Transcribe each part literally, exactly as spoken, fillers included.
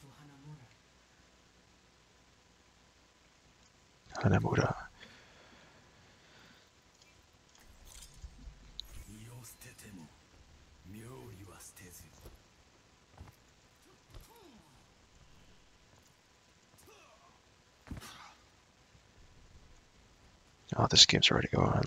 Hanamura. Oh, this game's already going.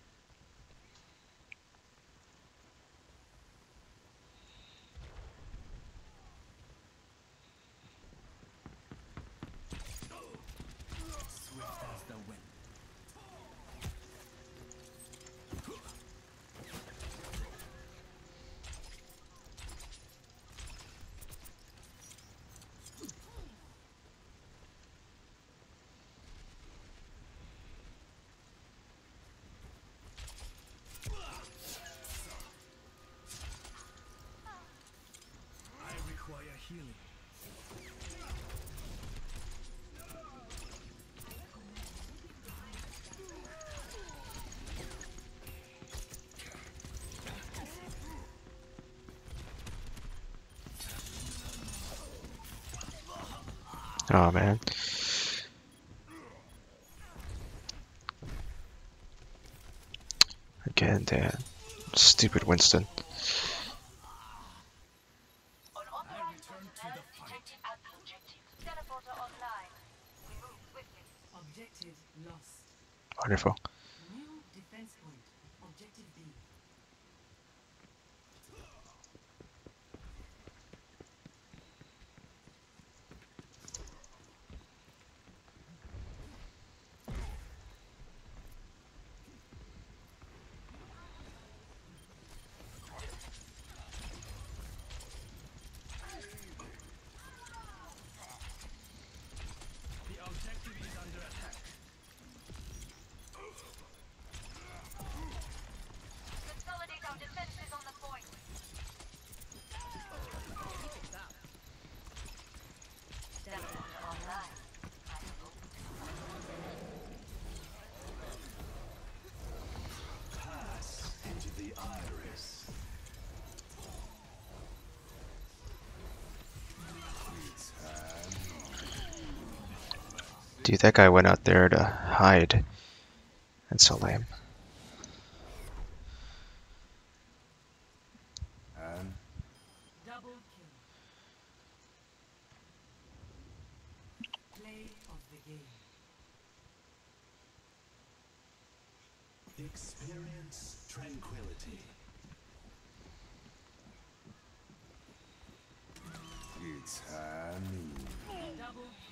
Oh man. Again, Dan. Stupid Winston. Wonderful. New defense point. Objective B. Consolidate our defenses on the point. Teleporter online. Pass into the iris. It's hand. Dude, that guy went out there to hide. That's so lame. And Double kill. Play of the game. experience tranquility. It's hand. Double kill.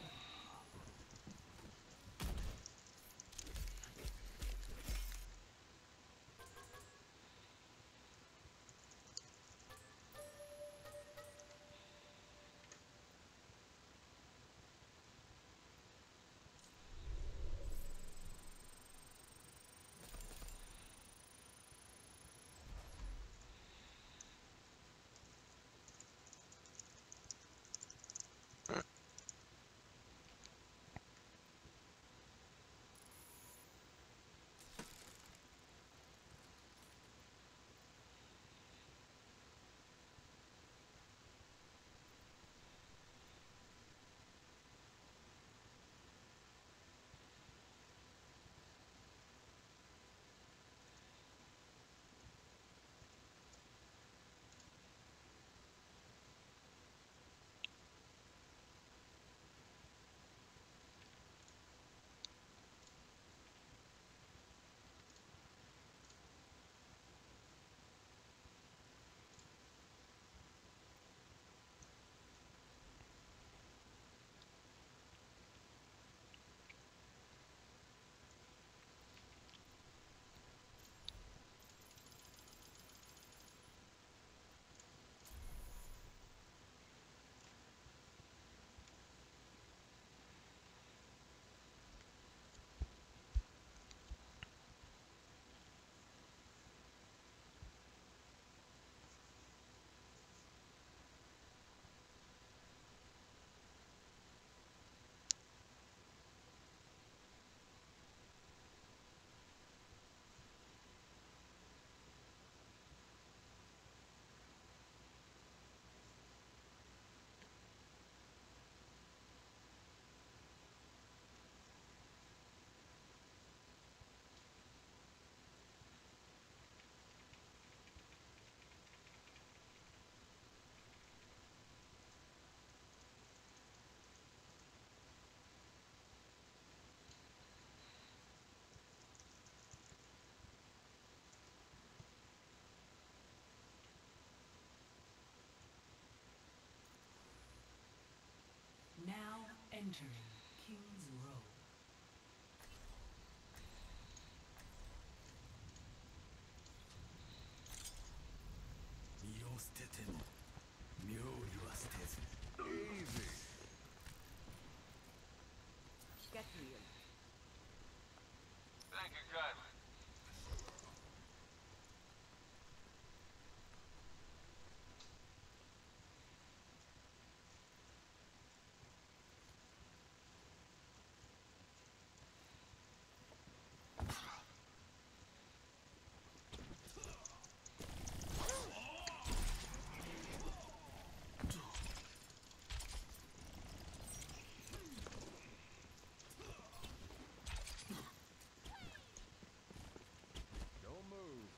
Entering King's Row. Easy. Get real. Thank you kindly. Don't move.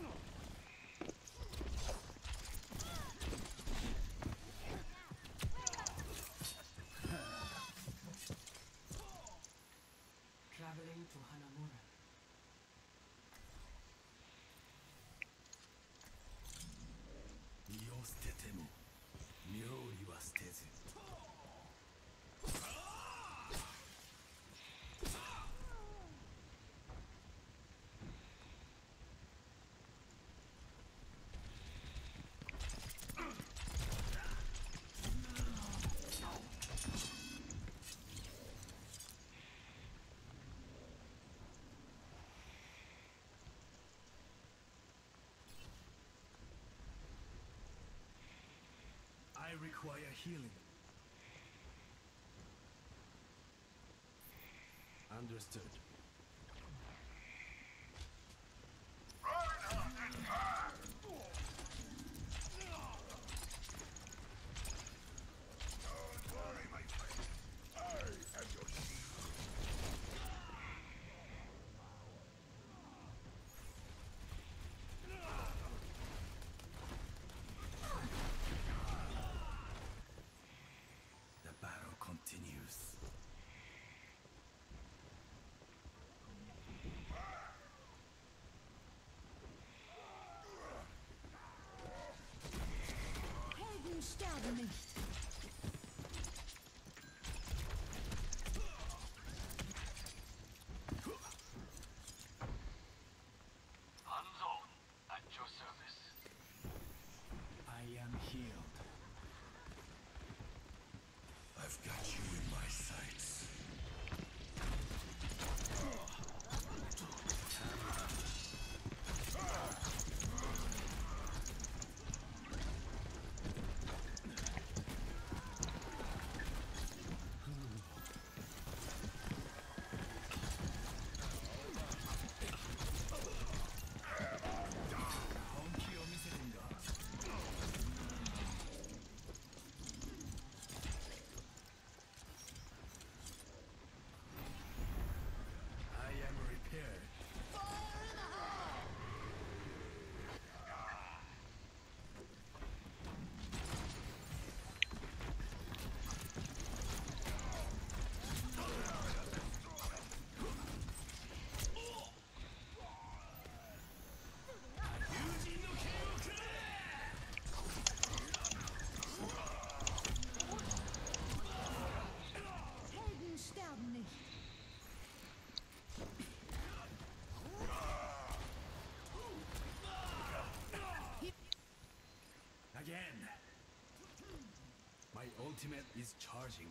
Traveling to Hanamura. I require healing. Understood. The battle continues. Helden sterben nicht. Hanzo, at your service. I am healed. I've got you in my sights. I am repaired. Helden sterben nicht. Again. My ultimate is charging.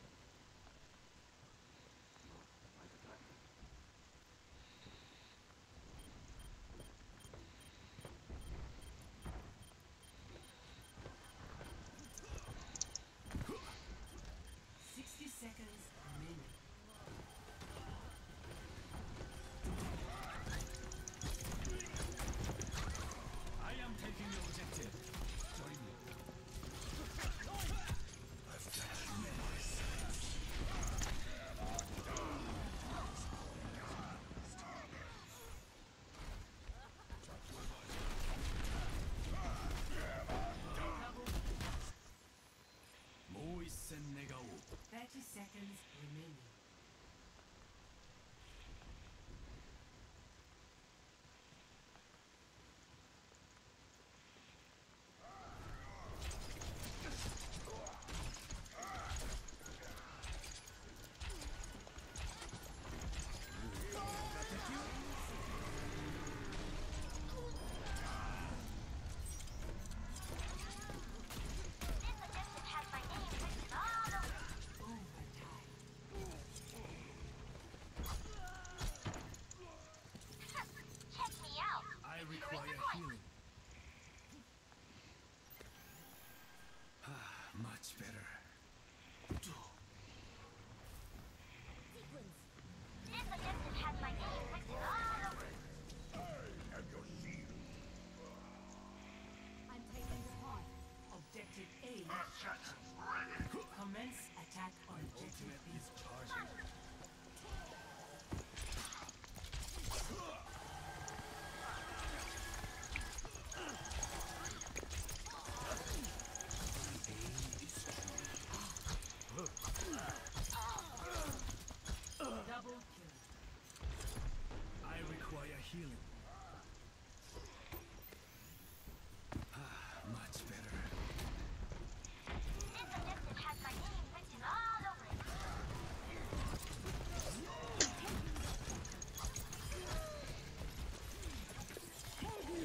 Sixty seconds remaining. I am taking the objective. Join me. I've got you in my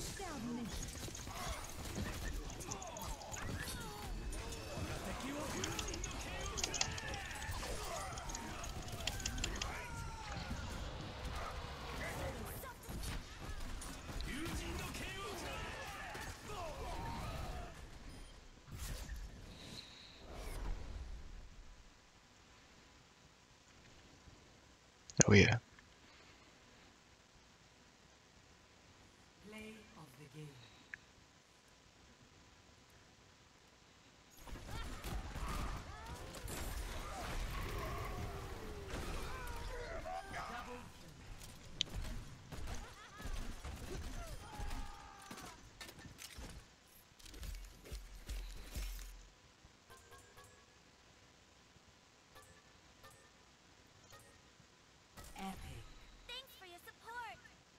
sterben nicht. Oh yeah. Play of the game. Double kill. Epic. Thanks for your support.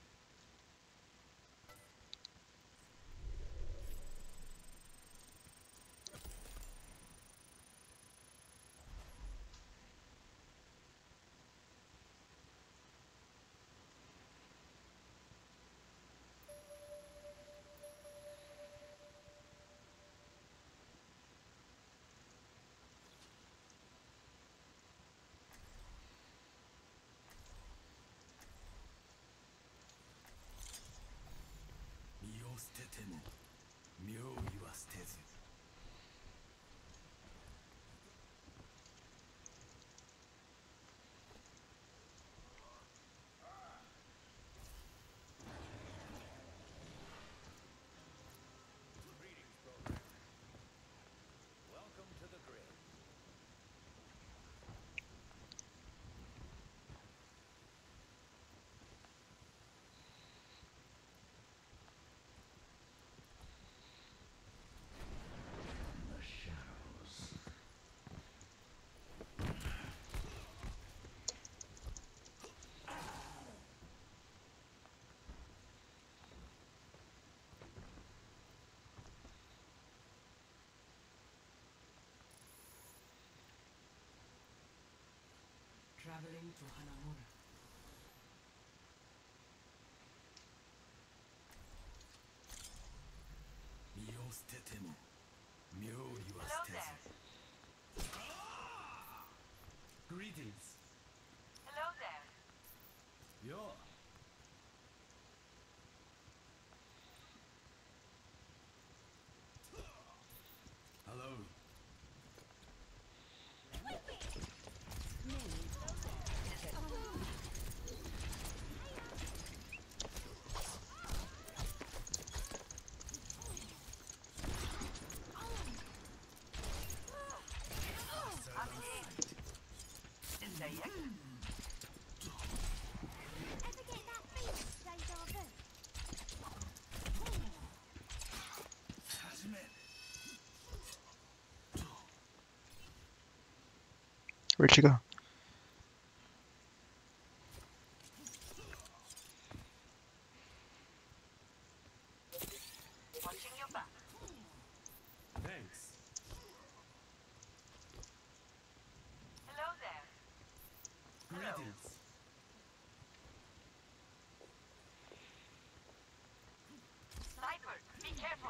Greetings, program. Welcome to the grid. The shadows. Traveling to Hanamura. Hello there. Greetings. Hello there. Yo. Hello. Ever get that feeling, deja vu? Where'd she go? Watching your back. Thanks. Hello there. Greetings. Sniper, be careful.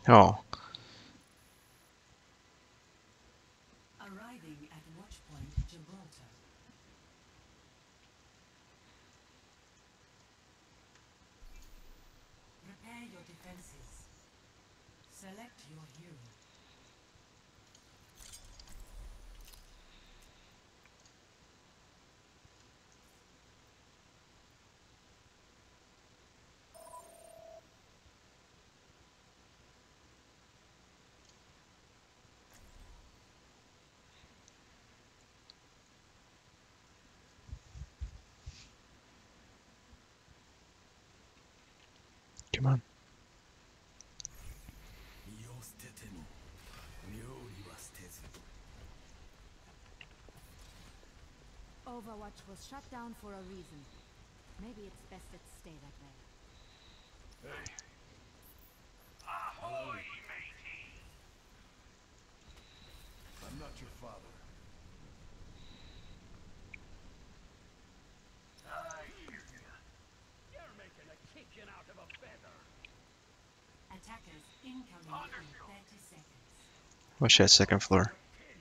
Oh, Arriving at Watchpoint Gibraltar. Prepare your defenses. Select your hero. come on. 身を捨てても料理は捨てず Overwatch was shut down for a reason. Maybe it's best it stay that way. Hey. Ahoy, matey! I'm not your father. I hear ya. You're making a chicken out of a feather. Attackers incoming in thirty seconds. Wish I had second floor.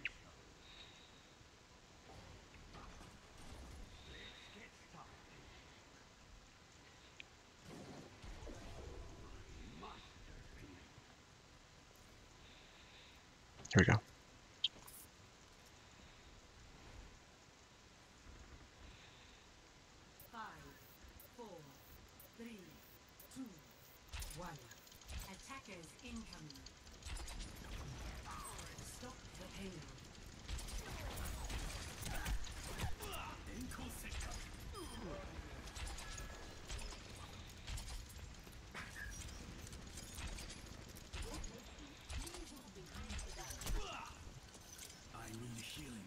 Here we go. Five, four, three, two, one. Attackers incoming. Stop the payload. I need healing.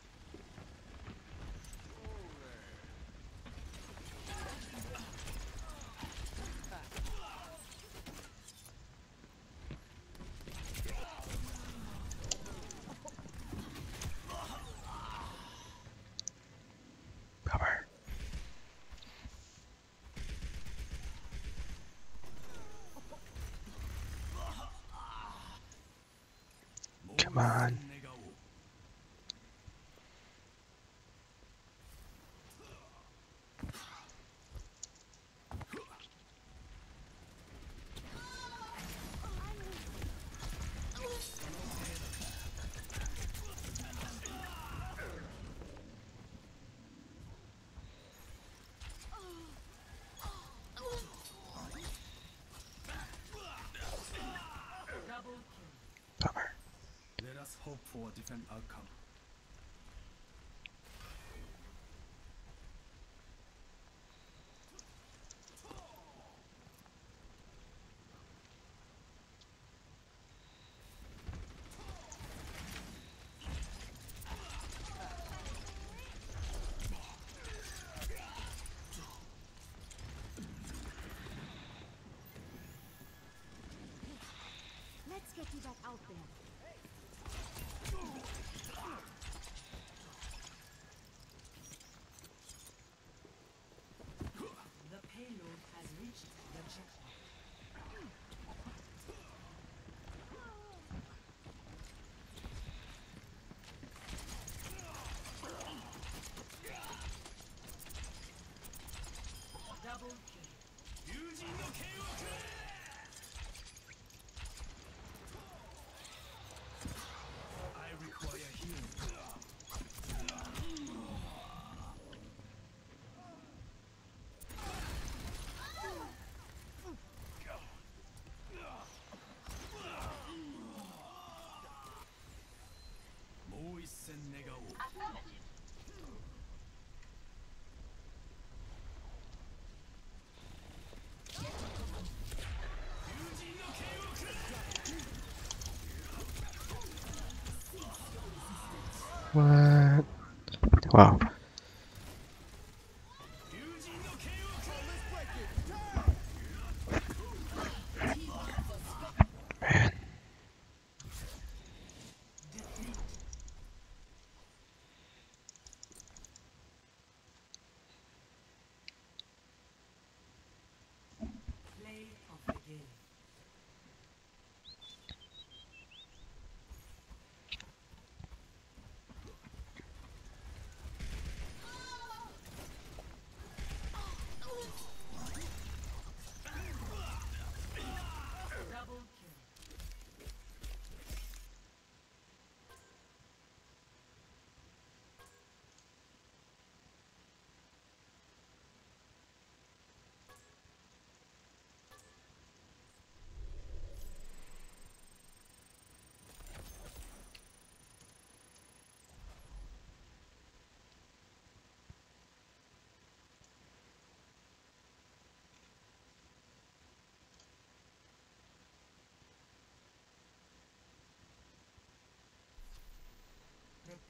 Power. Come on. Double kill. Power. Let us hope for a different outcome. Let's get you back out there. The payload has reached the checkpoint. Double kill. I require healing.もう一戦願おう Affirmative. What? Wow. Man. Play of the game.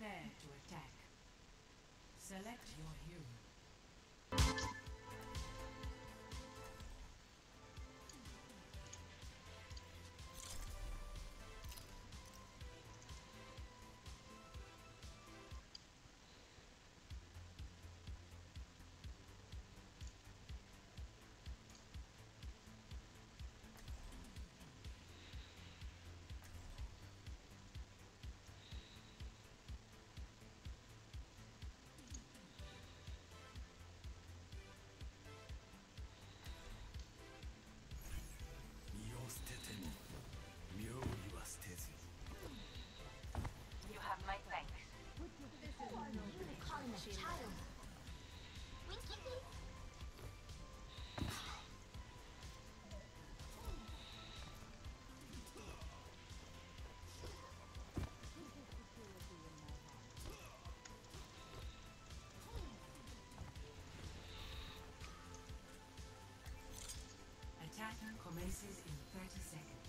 Prepare to attack. Select your hero. You have my thanks. Attack commences in thirty seconds.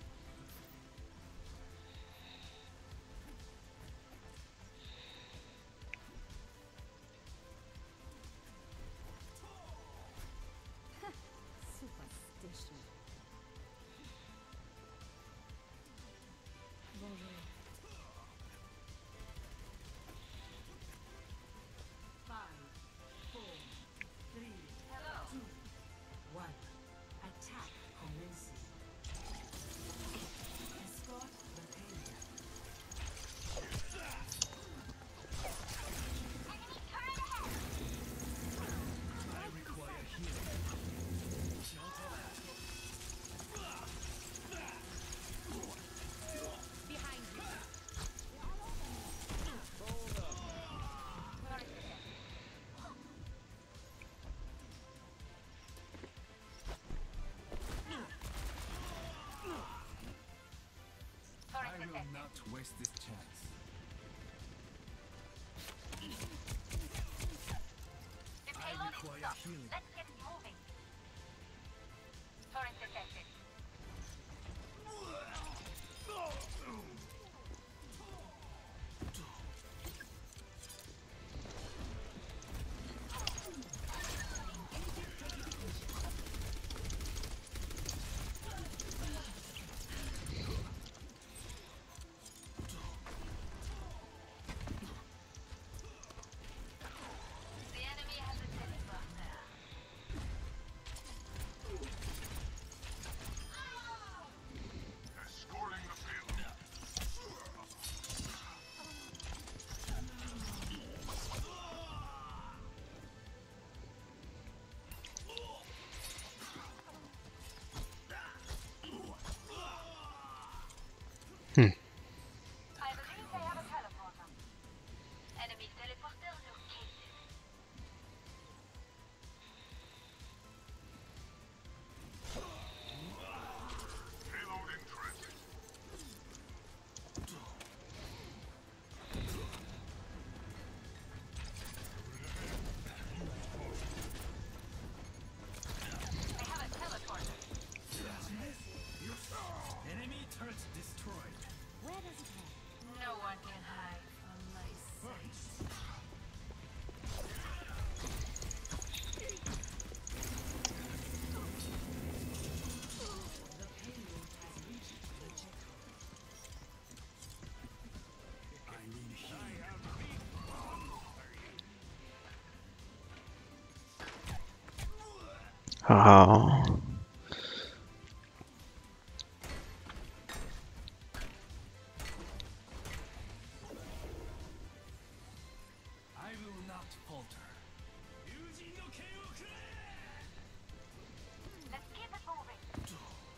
Superstition. Bonjour. Five, four, three, two, one. Attack commences. Escort the payload. I require healing. Behind you. I will not waste this chance. The I payload is require stopped. healing. Let's get moving. Turret detected. The enemy has a teleporter. Escorting the field. I believe they have a teleporter. Enemy teleporter located. Payload in transit. They have a teleporter. Enemy turret destroyed. Where does it head? No one can hide from my sight. The payload has reached the checkpoint. I need healing. Oh. I will not falter. Let's keep it moving.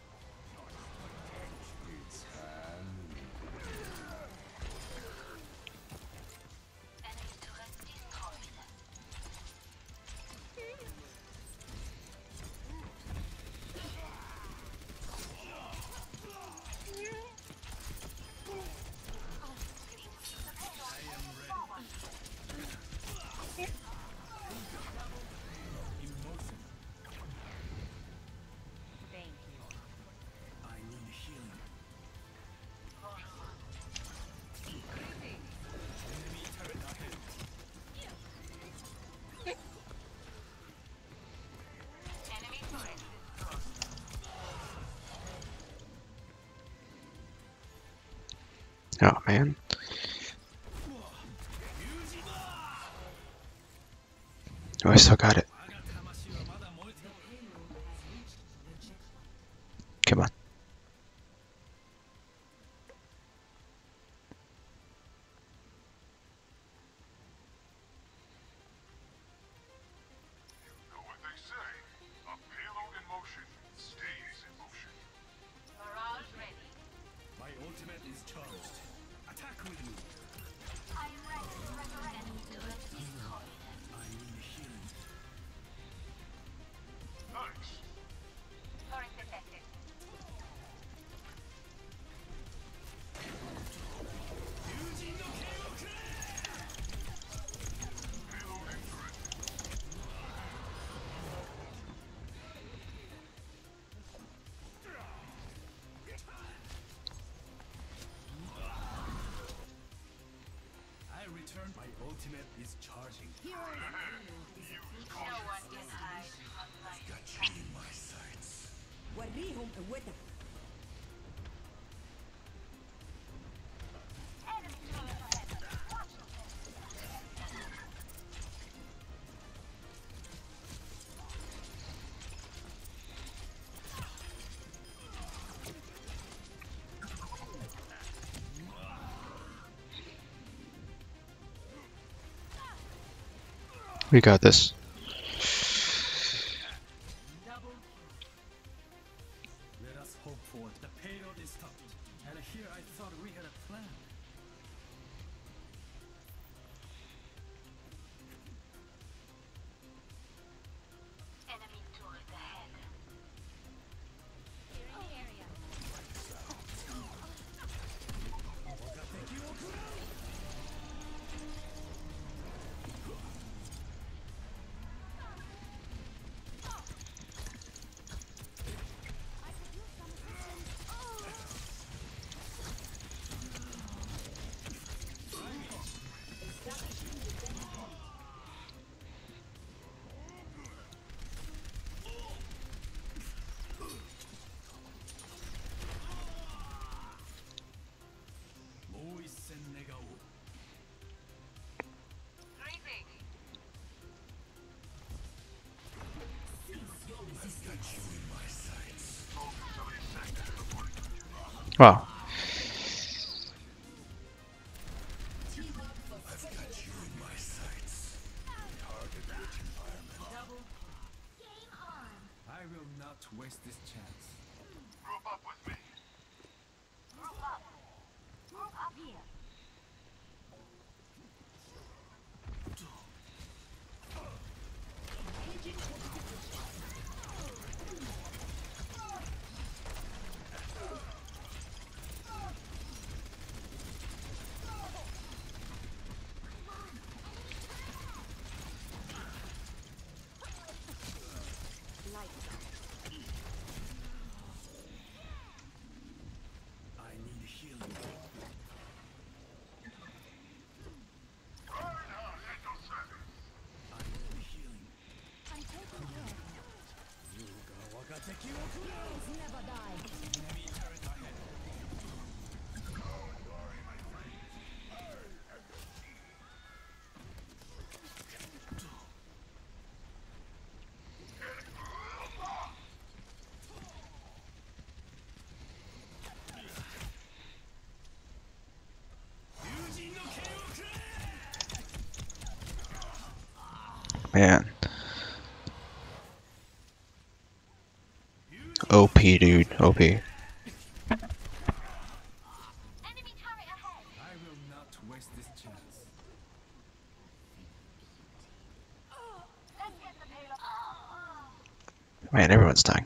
Enemy turret destroyed. Oh man. Oh, I still got it. Come on. Know what they say? A payload in motion stays in motion. Barrage ready. My ultimate is charged. Attack with me. I'm ready to resurrect. Enemy turret destroyed. I need healing. Nice. Turret detected. Payload in turret. I return. My ultimate is charging. Use No caution. one can hide from my Got you in my sights. وريهم قوتك. enemy turret ahead. Watch yourself. We got this. Let us hope for it. The payload is stopped. And here I thought we had a plan. Enemy turret ahead. Clearing the area. 모이센 내가 오. Greetings. Wow. I will not waste this chance. Group up with me. Group up. Group up here. I need healing. I need healing. I'm taking care. Heroes never die. Man. O P, dude. O P. Enemy turret ahead. I will not waste this chance. Let's get the payload. Man, everyone's dying.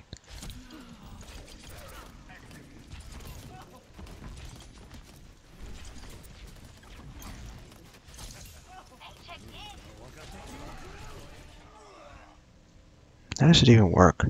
They checked in. How does it even work?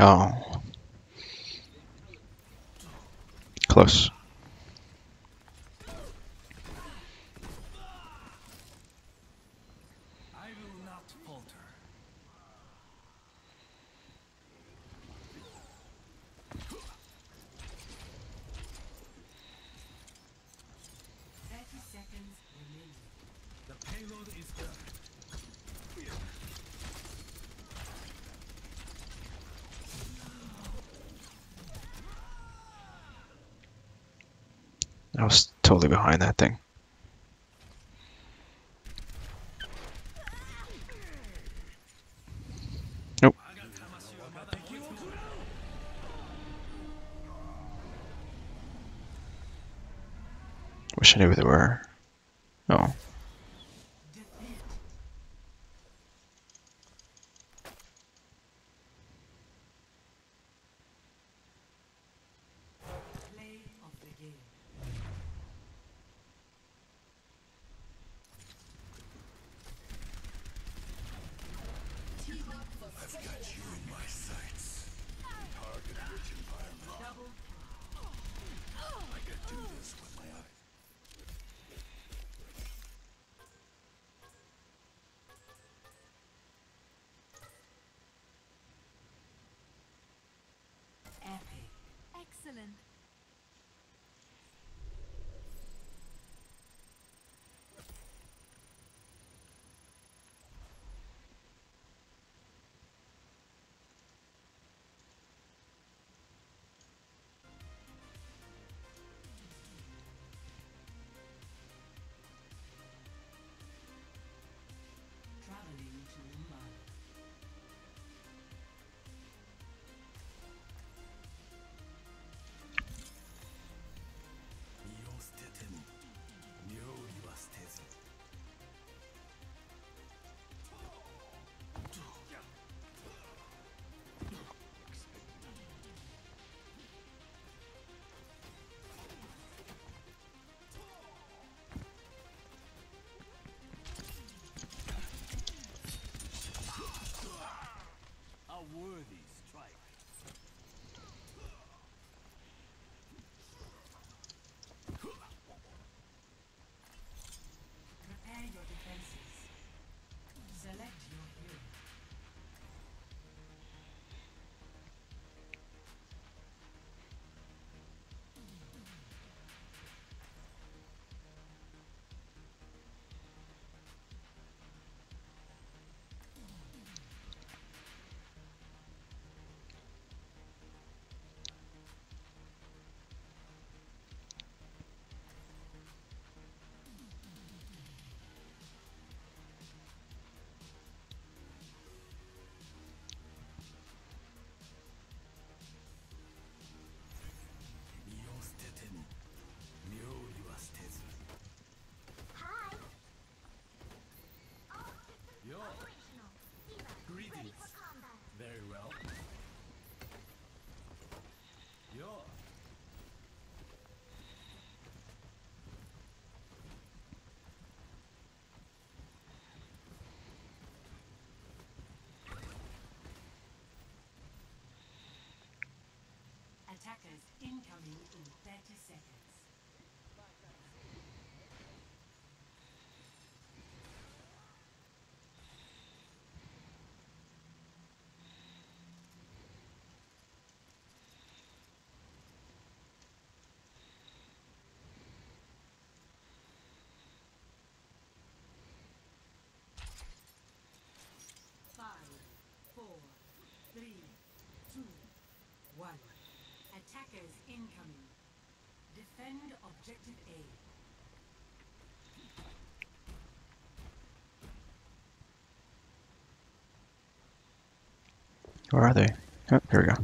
Oh. Close. I will not falter. Thirty seconds remaining. The payload is done. I was totally behind that thing. Nope. Wish I knew where they were. Oh. Defend. Play of the game. Epic. Excellent. Traveling to Mumbai. A worthy strike. Prepare your defenses. Select your hero. Yo. Greetings. Very well. Yo. Attackers incoming in thirty seconds. Five, four, three, two, one. Attackers incoming. Defend objective A. Where are they? Oh, here we go.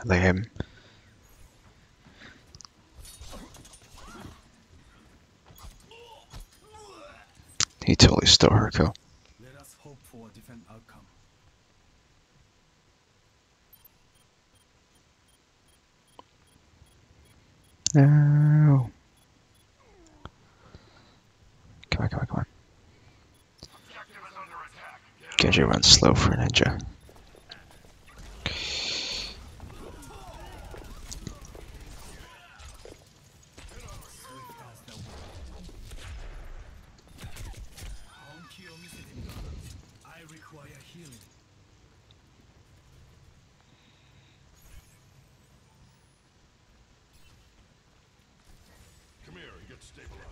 Lame. He totally stole her kill. Let us hope for a different outcome. No. Come on, come on, come on. Objective is under attack. Genji runs slow for a ninja. Swift as the wind. Honkiを見せてみろ。I require healing. Come here and get stabilized.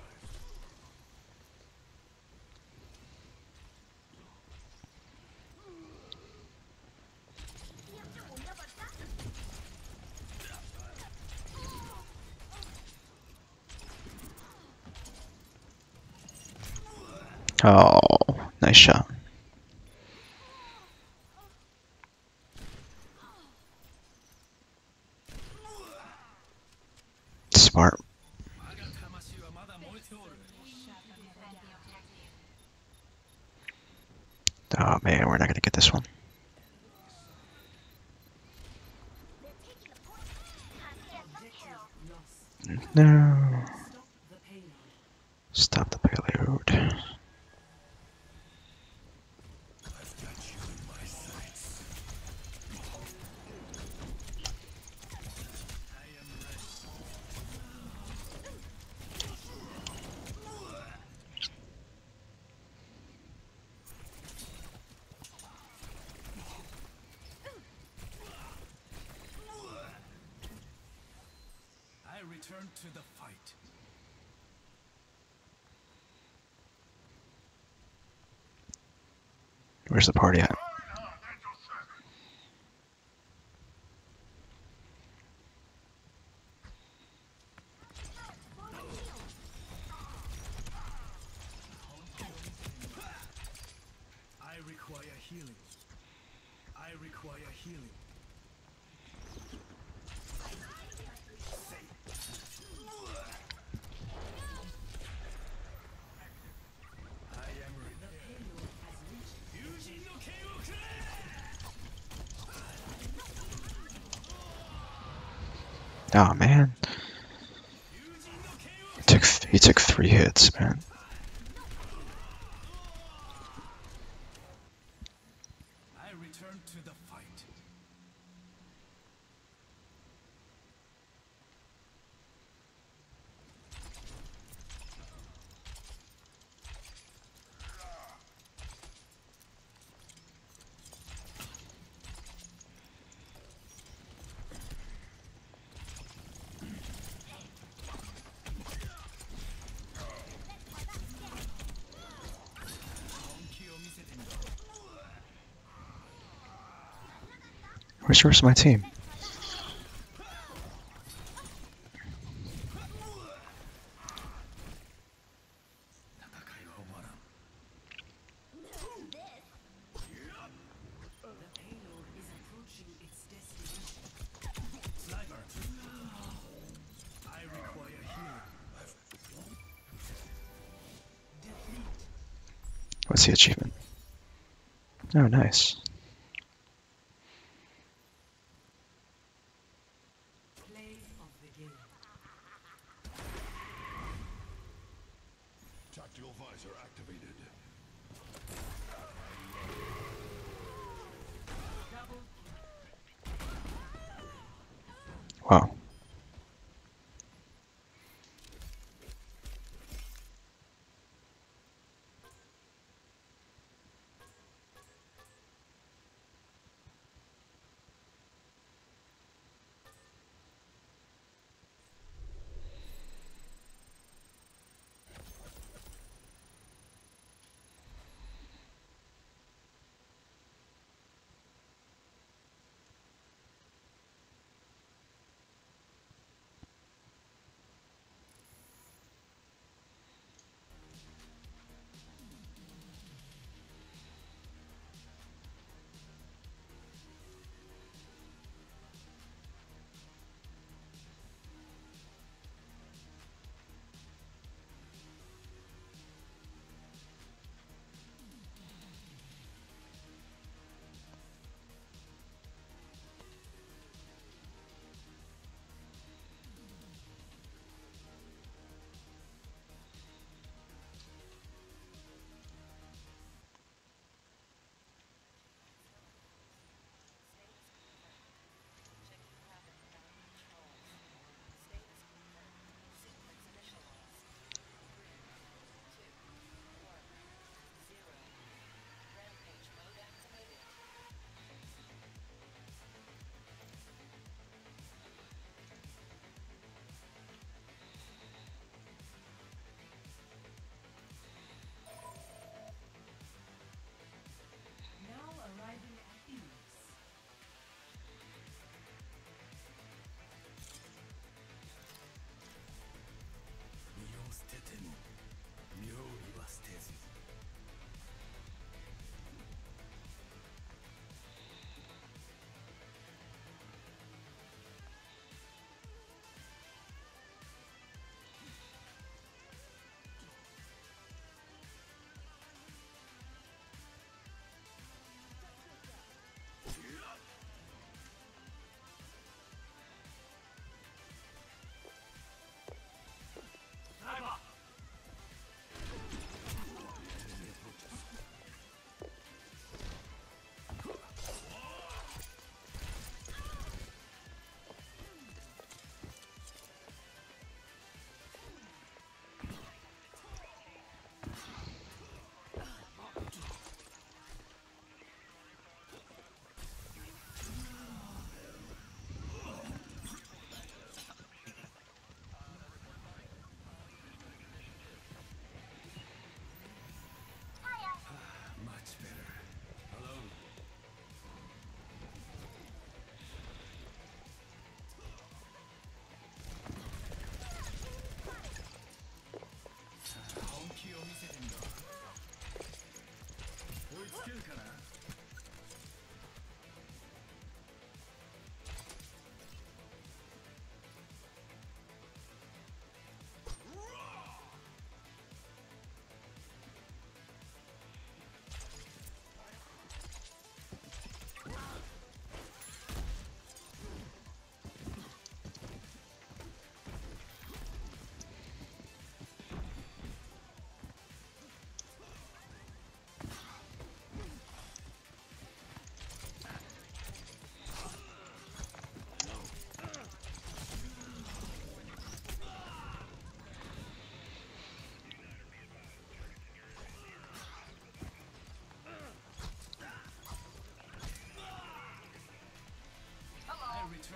Oh, nice shot. Smart. 我が魂はまだ燃えておる。 Oh man, we're not gonna get this one. No. Stop the payload. Stop the payload. I am ready. I return to the fight. Where's the party at? I require healing. I require healing. I am ready. Yujin no ken wo kure! Oh man. He took he took three hits, man. I return to the fight. Honkiを見せてみろ。 Where's the rest of my team? The payload is approaching its destination. Sniper. I require healing. What's the achievement? Oh, nice. Play of the game. Tactical visor activated. Double Wow.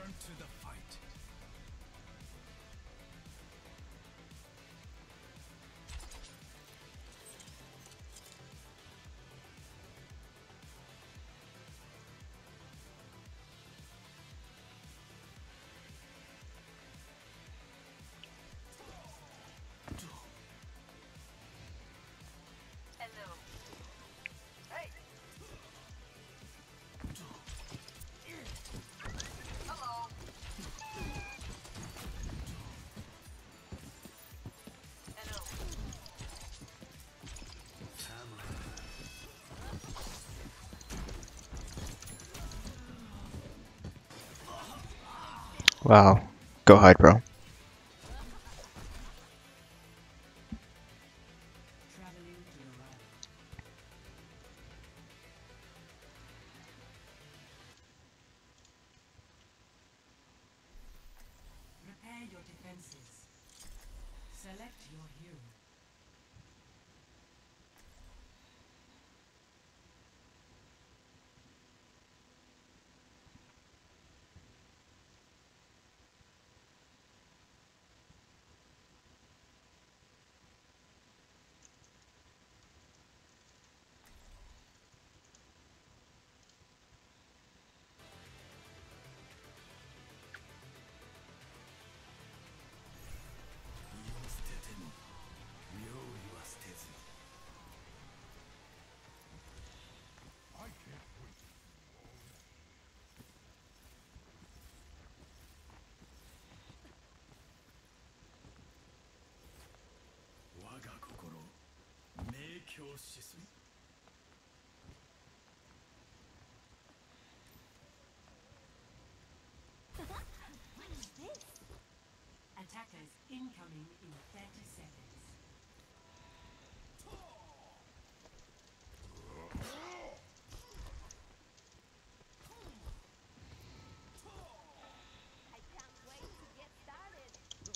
Return to the fight. Hello. Hey. Hello. Hello. Wow. Go hide, bro. Traveling to the right. Prepare your defenses. Select your hero. I can't wait. 我が心明鏡止水 Attackers incoming in thirty seconds. I can't wait to get started.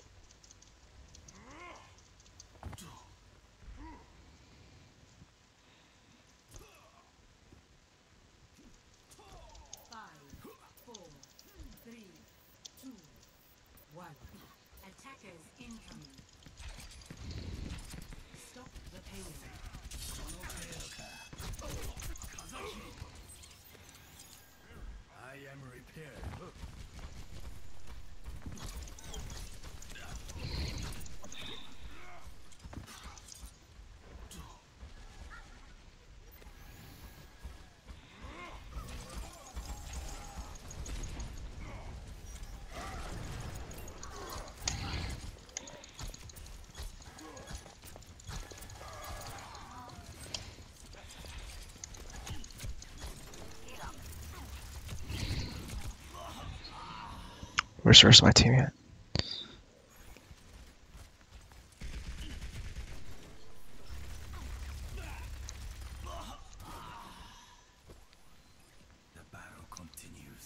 Five, four, three, two, one. Attackers incoming. Stop the payload. I am repaired. Where's, where's my team at? The battle continues.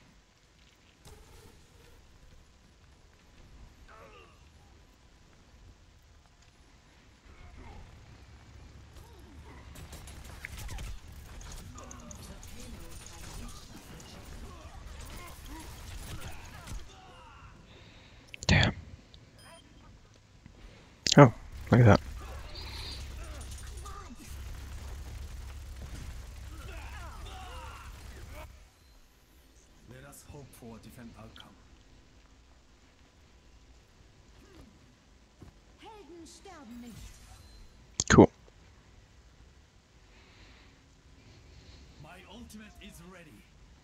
Damn. Oh, look at that. Let us hope for a different outcome. Helden sterben nicht. Cool. My ultimate is ready.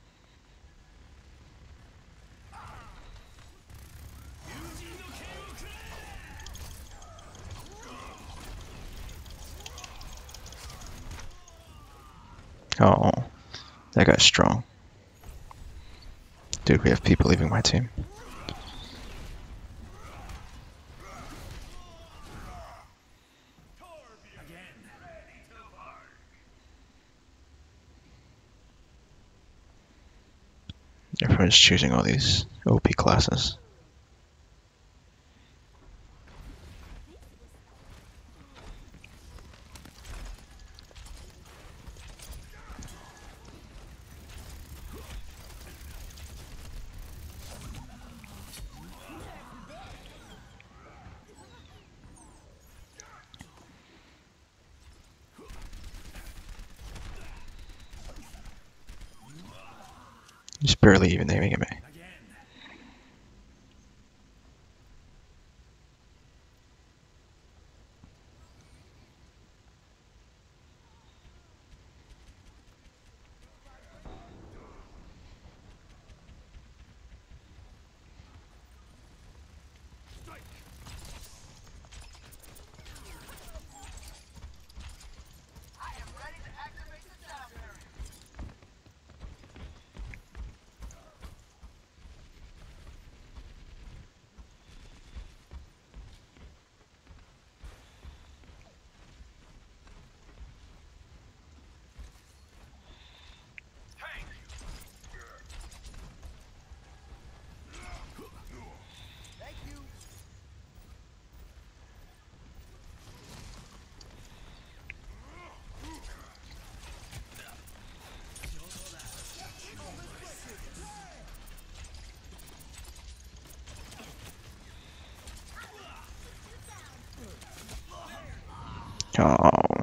Oh, that guy's strong. Dude, we have people leaving my team. Everyone's choosing all these O P classes. Just barely even aiming at me. Again. Oh.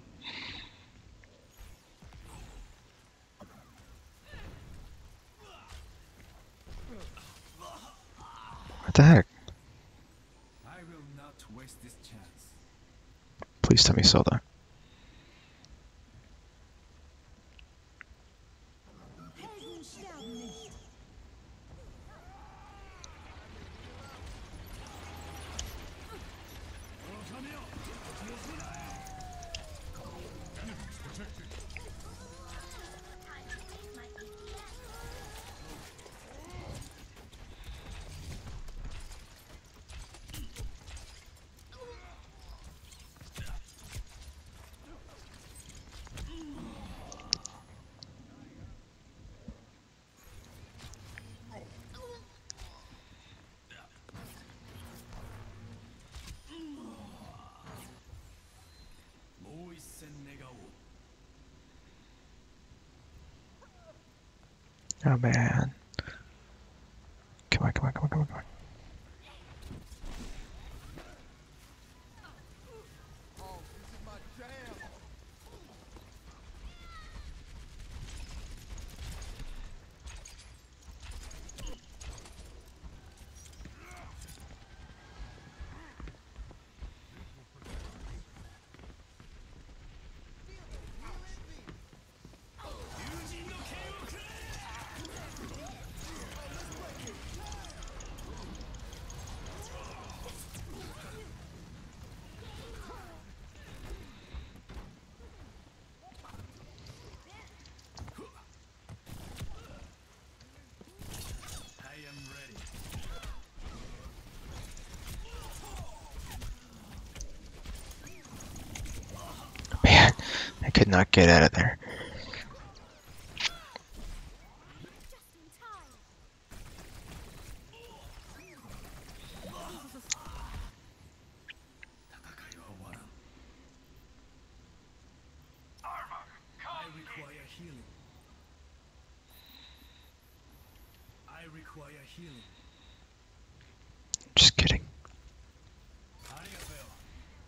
What the heck? I will not waste this chance. Please tell me Soda. Helden sterben nicht. Oh man. Come on, come on, come on, come on, come on. Man, I could not get out of there. I require healing. I require healing. Just kidding. Arigato.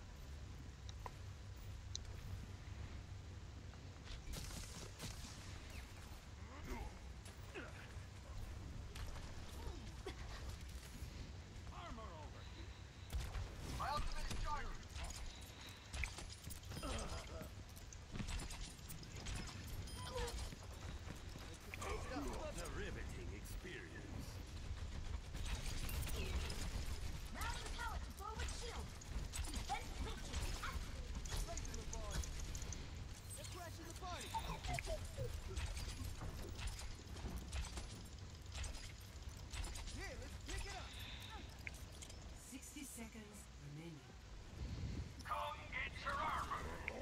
Sixty seconds remaining. Come get your armor.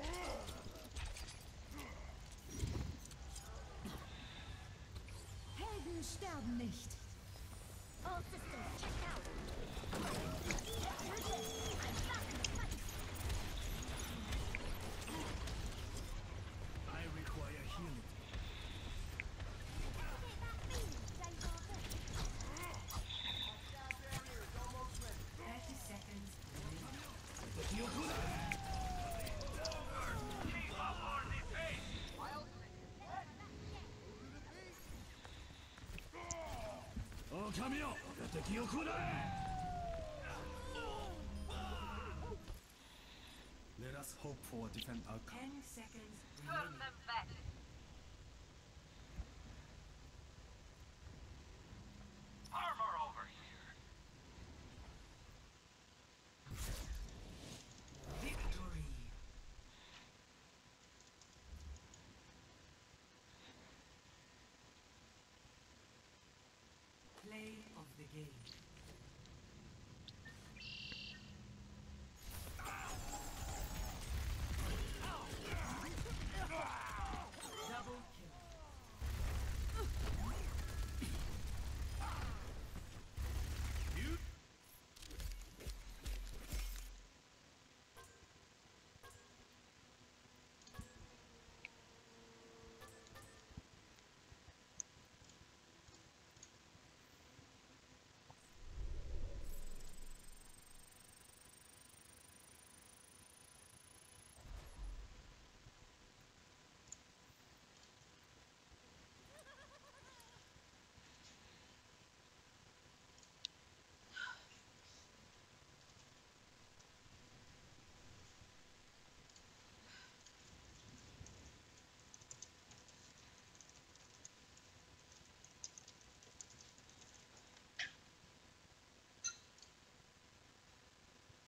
Helden sterben nicht. All systems checked out. I require healing. Thirty seconds remaining. 神よ、我が敵を食うな。 Let us hope for a different outcome. Ten seconds Turn remaining. them back.